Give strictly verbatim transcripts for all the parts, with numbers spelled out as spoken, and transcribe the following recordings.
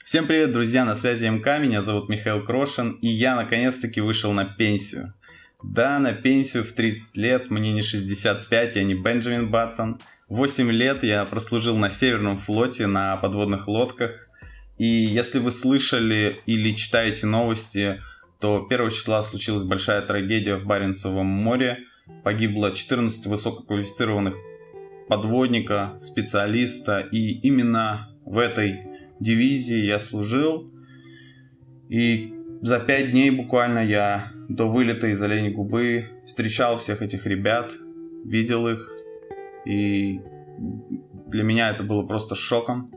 Всем привет, друзья, на связи МК, меня зовут Михаил Крошин, и я наконец-таки вышел на пенсию. Да, на пенсию в тридцать лет, мне не шестьдесят пять, я не Бенджамин Баттон. восемь лет я прослужил на Северном флоте на подводных лодках. И если вы слышали или читаете новости, то первого числа случилась большая трагедия в Баренцевом море. Погибло четырнадцать высококвалифицированных подводника, специалиста, и именно в этой дивизии я служил. И за пять дней буквально я до вылета из Оленей Губы встречал всех этих ребят, видел их, и для меня это было просто шоком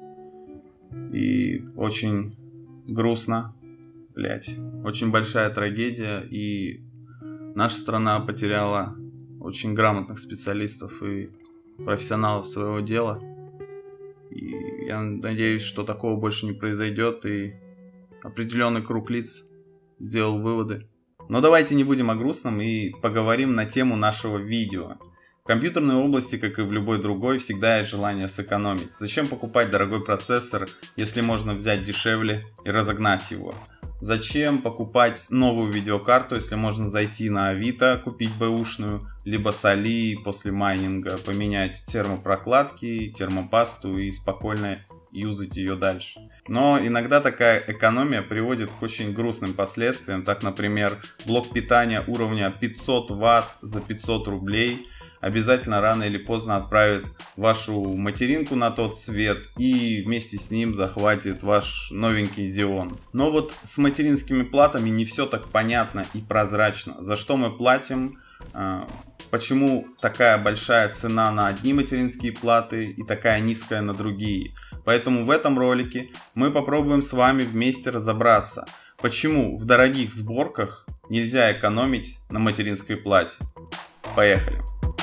и очень грустно, блять, очень большая трагедия, и наша страна потеряла очень грамотных специалистов и профессионалов своего дела. И я надеюсь, что такого больше не произойдет, и определенный круг лиц сделал выводы. Но давайте не будем о грустном и поговорим на тему нашего видео. В компьютерной области, как и в любой другой, всегда есть желание сэкономить. Зачем покупать дорогой процессор, если можно взять дешевле и разогнать его? Зачем покупать новую видеокарту, если можно зайти на Авито, купить бэушную, либо с Али после майнинга поменять термопрокладки, термопасту и спокойно юзать ее дальше. Но иногда такая экономия приводит к очень грустным последствиям. Так, например, блок питания уровня пятьсот ватт за пятьсот рублей обязательно рано или поздно отправит вашу материнку на тот свет, и вместе с ним захватит ваш новенький Xeon. Но вот с материнскими платами не все так понятно и прозрачно. За что мы платим, почему такая большая цена на одни материнские платы и такая низкая на другие. Поэтому в этом ролике мы попробуем с вами вместе разобраться, почему в дорогих сборках нельзя экономить на материнской плате. Поехали!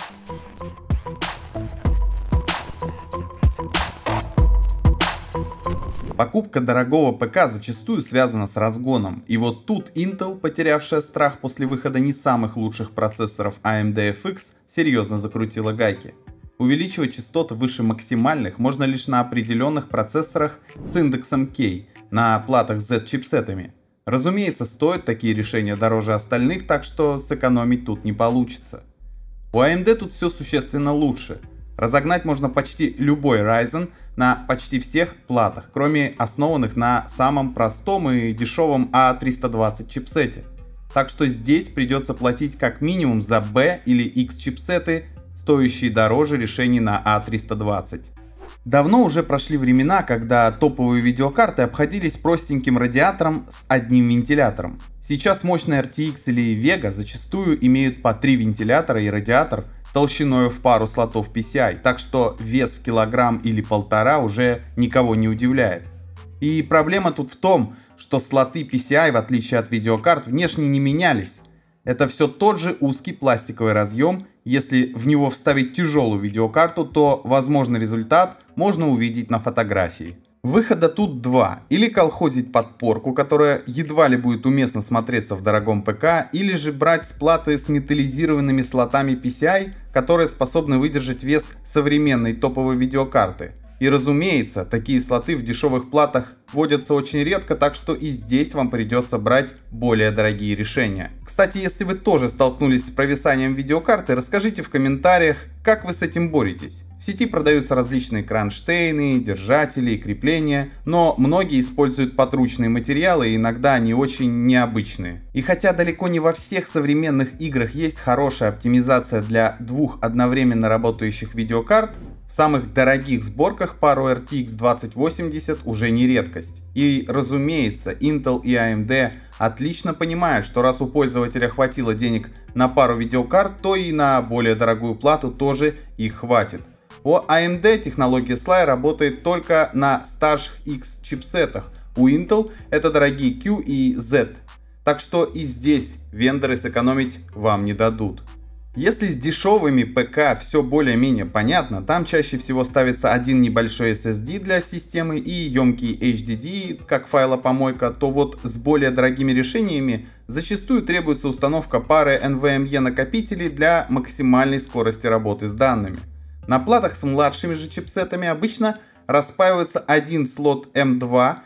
Покупка дорогого ПК зачастую связана с разгоном, и вот тут Intel, потерявшая страх после выхода не самых лучших процессоров эй эм ди эф икс, серьезно закрутила гайки. Увеличивать частоты выше максимальных можно лишь на определенных процессорах с индексом K, на платах с Z-чипсетами. Разумеется, стоят такие решения дороже остальных, так что сэкономить тут не получится. У эй эм ди тут все существенно лучше. Разогнать можно почти любой Ryzen на почти всех платах, кроме основанных на самом простом и дешевом а триста двадцать чипсете. Так что здесь придется платить как минимум за B или X чипсеты, стоящие дороже решений на а триста двадцать. Давно уже прошли времена, когда топовые видеокарты обходились простеньким радиатором с одним вентилятором. Сейчас мощные эр ти экс или Vega зачастую имеют по три вентилятора и радиатор толщиной в пару слотов пи си ай, так что вес в килограмм или полтора уже никого не удивляет. И проблема тут в том, что слоты пи си ай, в отличие от видеокарт, внешне не менялись. Это все тот же узкий пластиковый разъем. Если в него вставить тяжелую видеокарту, то возможный результат можно увидеть на фотографии. Выхода тут два. Или колхозить подпорку, которая едва ли будет уместно смотреться в дорогом ПК, или же брать платы с металлизированными слотами пи си ай, которые способны выдержать вес современной топовой видеокарты. И разумеется, такие слоты в дешевых платах вводятся очень редко, так что и здесь вам придется брать более дорогие решения. Кстати, если вы тоже столкнулись с провисанием видеокарты, расскажите в комментариях, как вы с этим боретесь. В сети продаются различные кронштейны, держатели и крепления, но многие используют подручные материалы, и иногда они очень необычные. И хотя далеко не во всех современных играх есть хорошая оптимизация для двух одновременно работающих видеокарт, в самых дорогих сборках пару эр ти экс двадцать восемьдесят уже не редкость. И разумеется, Intel и эй эм ди отлично понимают, что раз у пользователя хватило денег на пару видеокарт, то и на более дорогую плату тоже их хватит. У эй эм ди технология Sly работает только на старших X чипсетах, у Intel это дорогие Q и Z, так что и здесь вендоры сэкономить вам не дадут. Если с дешевыми ПК все более-менее понятно, там чаще всего ставится один небольшой эс эс ди для системы и емкий эйч ди ди как файлопомойка, то вот с более дорогими решениями зачастую требуется установка пары эн ви эм и накопителей для максимальной скорости работы с данными. На платах с младшими же чипсетами обычно распаивается один слот эм два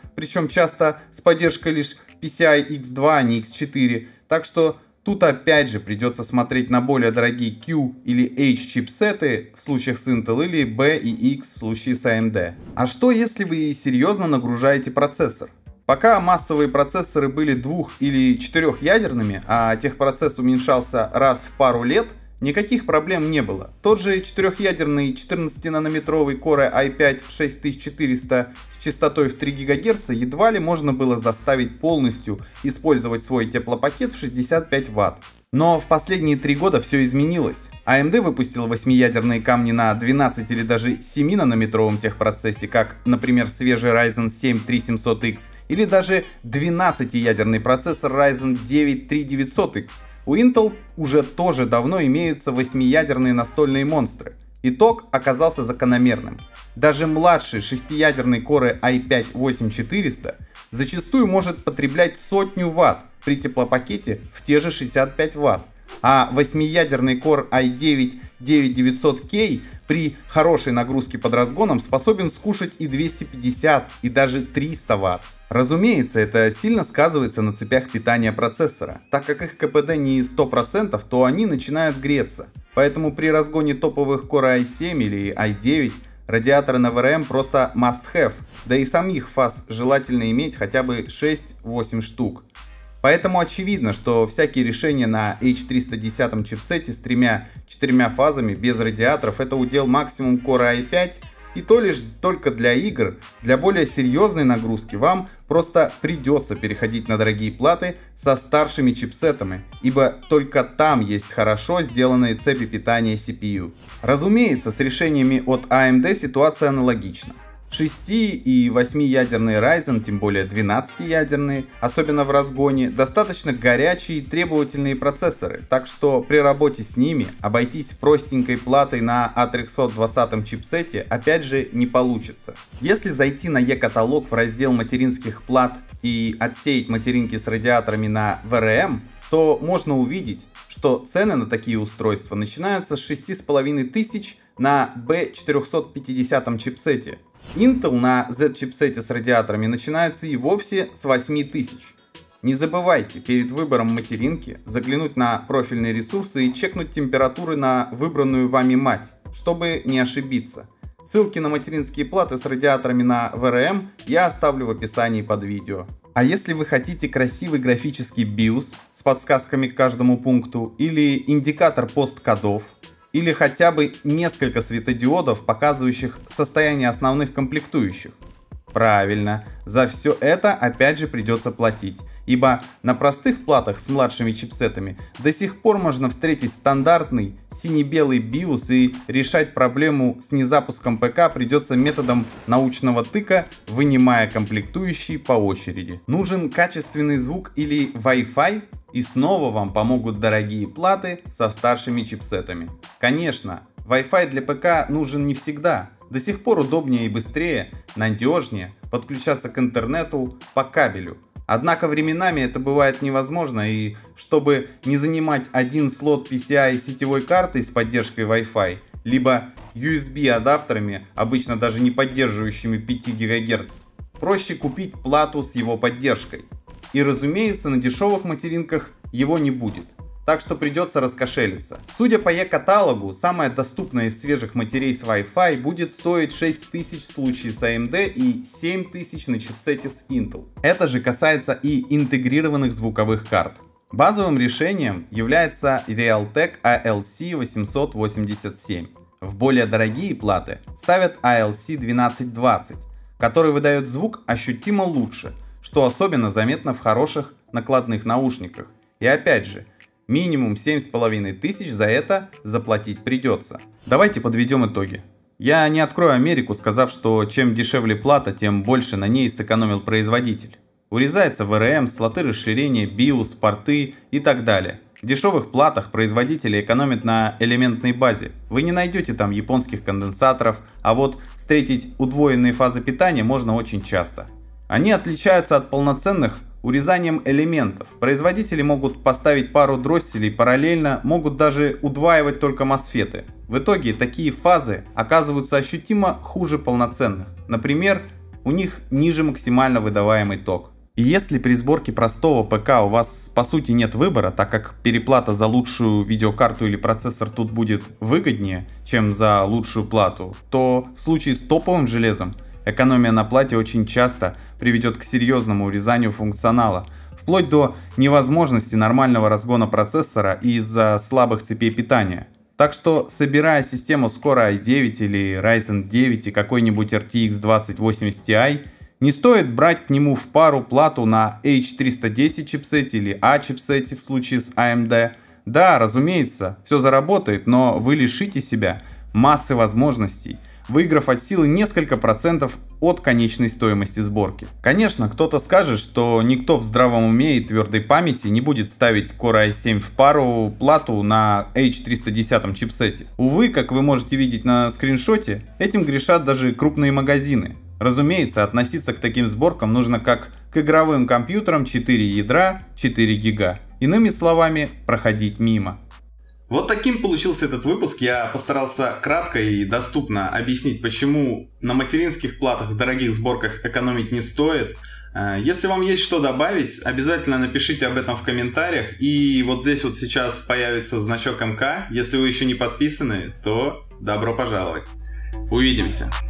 причем часто с поддержкой лишь пи си ай икс два, а не икс четыре, так что тут опять же придется смотреть на более дорогие Q или H чипсеты в случаях с Intel или B и X в случае с эй эм ди. А что если вы серьезно нагружаете процессор? Пока массовые процессоры были двух- или четырехъядерными, а техпроцесс уменьшался раз в пару лет, никаких проблем не было. Тот же четырехъядерный четырнадцатинанометровый Core ай пять шесть тысяч четыреста с частотой в три гигагерца едва ли можно было заставить полностью использовать свой теплопакет в шестьдесят пять ватт. Но в последние три года все изменилось. эй эм ди выпустил восьмиядерные камни на двенадцати или даже семинанометровом техпроцессе, как, например, свежий Ryzen семь три семьсот икс, или даже двенадцатиядерный процессор Ryzen девять три девятьсот икс. У Intel уже тоже давно имеются восьмиядерные настольные монстры. Итог оказался закономерным. Даже младший шестиядерный Core ай пять восемь тысяч четыреста зачастую может потреблять сотню ватт при теплопакете в те же шестьдесят пять ватт, а восьмиядерный Core ай девять девять девятьсот кей при хорошей нагрузке под разгоном способен скушать и двести пятьдесят, и даже триста ватт. Разумеется, это сильно сказывается на цепях питания процессора. Так как их ка пэ дэ не сто процентов, то они начинают греться. Поэтому при разгоне топовых Core ай семь или ай девять радиаторы на ви ар эм просто must have, да и самих фаз желательно иметь хотя бы шесть-восемь штук. Поэтому очевидно, что всякие решения на эйч триста десять чипсете с тремя-четырьмя фазами без радиаторов — это удел максимум Core ай пять, и то лишь только для игр. Для более серьезной нагрузки вам просто придется переходить на дорогие платы со старшими чипсетами, ибо только там есть хорошо сделанные цепи питания си пи ю. Разумеется, с решениями от эй эм ди ситуация аналогична. шести- и восьмиядерные Ryzen, тем более двенадцатиядерные, особенно в разгоне, достаточно горячие и требовательные процессоры, так что при работе с ними обойтись простенькой платой на а триста двадцать чипсете опять же не получится. Если зайти на e-каталог в раздел материнских плат и отсеять материнки с радиаторами на ви ар эм, то можно увидеть, что цены на такие устройства начинаются с шести с половиной тысяч на би четыреста пятьдесят чипсете. Intel на Z-чипсете с радиаторами начинается и вовсе с восьми тысяч. Не забывайте перед выбором материнки заглянуть на профильные ресурсы и чекнуть температуры на выбранную вами мать, чтобы не ошибиться. Ссылки на материнские платы с радиаторами на ви ар эм я оставлю в описании под видео. А если вы хотите красивый графический биос с подсказками к каждому пункту, или индикатор посткодов, или хотя бы несколько светодиодов, показывающих состояние основных комплектующих. Правильно, за все это опять же придется платить, ибо на простых платах с младшими чипсетами до сих пор можно встретить стандартный сине-белый биос, и решать проблему с незапуском ПК придется методом научного тыка, вынимая комплектующие по очереди. Нужен качественный звук или Wi-Fi? И снова вам помогут дорогие платы со старшими чипсетами. Конечно, Wi-Fi для ПК нужен не всегда. До сих пор удобнее и быстрее, надежнее подключаться к интернету по кабелю. Однако временами это бывает невозможно, и чтобы не занимать один слот пи си ай сетевой картой с поддержкой Wi-Fi, либо ю эс би адаптерами, обычно даже не поддерживающими пять гигагерц, проще купить плату с его поддержкой. И разумеется, на дешевых материнках его не будет, так что придется раскошелиться. Судя по e-каталогу, самая доступная из свежих матерей с Wi-Fi будет стоить шесть тысяч в случае с эй эм ди и семь тысяч на чипсете с Intel. Это же касается и интегрированных звуковых карт. Базовым решением является Realtek эй эл си восемьсот восемьдесят семь. В более дорогие платы ставят эй эл си двенадцать двадцать, который выдает звук ощутимо лучше, что особенно заметно в хороших накладных наушниках. И опять же, минимум семь с половиной тысяч за это заплатить придется. Давайте подведем итоги. Я не открою Америку, сказав, что чем дешевле плата, тем больше на ней сэкономил производитель. Урезается ви ар эм, слоты расширения, биос, порты и так далее. В дешевых платах производители экономят на элементной базе. Вы не найдете там японских конденсаторов, а вот встретить удвоенные фазы питания можно очень часто. Они отличаются от полноценных урезанием элементов. Производители могут поставить пару дросселей параллельно, могут даже удваивать только мосфеты. В итоге такие фазы оказываются ощутимо хуже полноценных. Например, у них ниже максимально выдаваемый ток. И если при сборке простого ПК у вас по сути нет выбора, так как переплата за лучшую видеокарту или процессор тут будет выгоднее, чем за лучшую плату, то в случае с топовым железом экономия на плате очень часто приведет к серьезному урезанию функционала, вплоть до невозможности нормального разгона процессора из-за слабых цепей питания. Так что, собирая систему Core ай девять или Ryzen девять и какой-нибудь эр ти икс двадцать восемьдесят ти, не стоит брать к нему в пару плату на эйч триста десять чипсете или A чипсете в случае с эй эм ди. Да, разумеется, все заработает, но вы лишите себя массы возможностей, выиграв от силы несколько процентов от конечной стоимости сборки. Конечно, кто-то скажет, что никто в здравом уме и твердой памяти не будет ставить Core ай семь в пару плату на эйч триста десять чипсете. Увы, как вы можете видеть на скриншоте, этим грешат даже крупные магазины. Разумеется, относиться к таким сборкам нужно как к игровым компьютерам четыре ядра, четыре гига. Иными словами, проходить мимо. Вот таким получился этот выпуск. Я постарался кратко и доступно объяснить, почему на материнских платах в дорогих сборках экономить не стоит. Если вам есть что добавить, обязательно напишите об этом в комментариях. И вот здесь вот сейчас появится значок эм ка. Если вы еще не подписаны, то добро пожаловать. Увидимся.